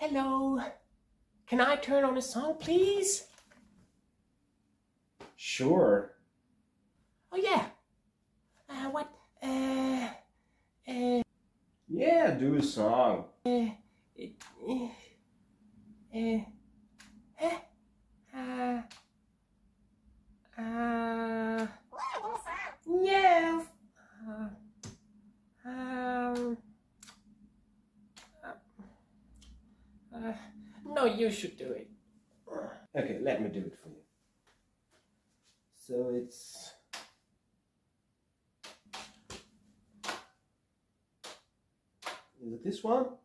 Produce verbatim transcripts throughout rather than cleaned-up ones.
Hello. Can I turn on a song, please? Sure. Oh, yeah. Uh, what? Uh, uh, Yeah, do a song. uh, uh, uh, uh, uh, uh, yes. Uh, um, uh, no, you should do it. Okay, let me do it for you. So it's... Is it this one?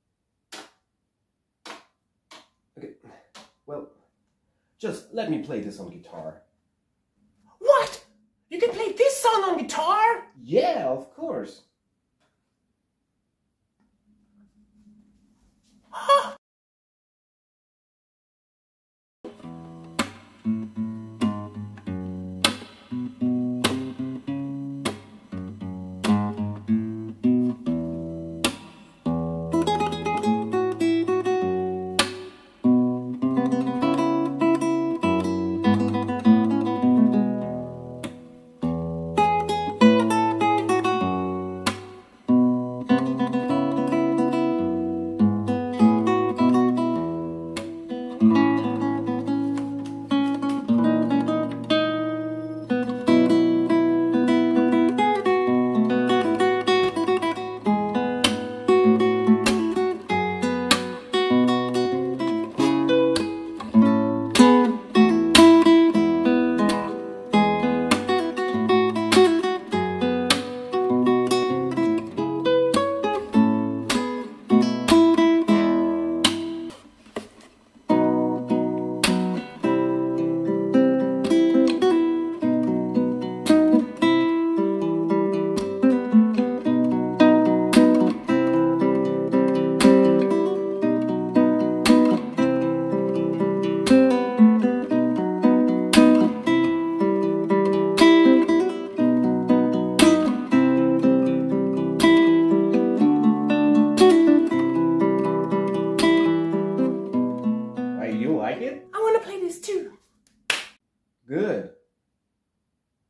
Okay, well, just let me play this on guitar. What? You can play this song on guitar? Yeah, of course.